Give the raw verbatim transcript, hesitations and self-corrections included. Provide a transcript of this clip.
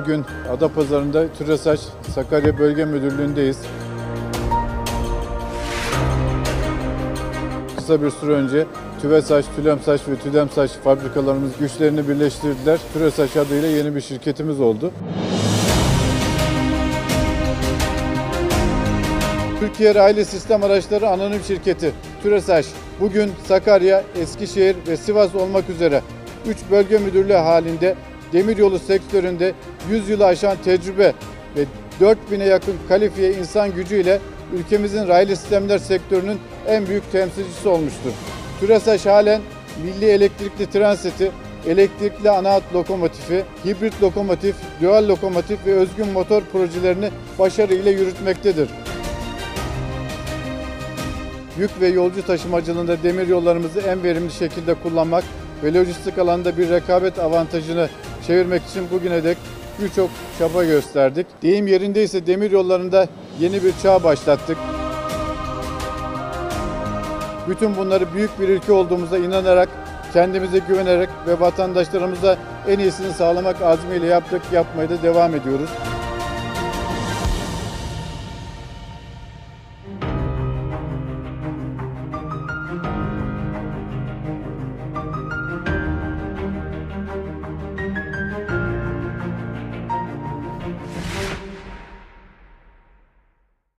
bugün Adapazarı'nda TÜRESAŞ Sakarya Bölge Müdürlüğü'ndeyiz. Kısa bir süre önce TÜVESAŞ, TÜLEMSAŞ ve TÜDEMSAŞ fabrikalarımız güçlerini birleştirdiler. TÜRESAŞ adıyla yeni bir şirketimiz oldu. Türkiye Raylı Sistem Araçları Anonim Şirketi TÜRESAŞ bugün Sakarya, Eskişehir ve Sivas olmak üzere üç bölge müdürlüğü halinde demiryolu sektöründe yüz yılı aşan tecrübe ve dört bine yakın kalifiye insan gücüyle ülkemizin raylı sistemler sektörünün en büyük temsilcisi olmuştur. TÜRESAŞ halen milli elektrikli tren seti, elektrikli ana hat lokomotifi, hibrit lokomotif, dual lokomotif ve özgün motor projelerini başarıyla yürütmektedir. Yük ve yolcu taşımacılığında demiryollarımızı en verimli şekilde kullanmak ve lojistik alanda bir rekabet avantajını çevirmek için bugüne dek birçok çaba gösterdik. Deyim yerindeyse demiryollarında yeni bir çağ başlattık. Bütün bunları büyük bir ülke olduğumuza inanarak, kendimize güvenerek ve vatandaşlarımıza en iyisini sağlamak azmiyle yaptık, yapmaya da devam ediyoruz.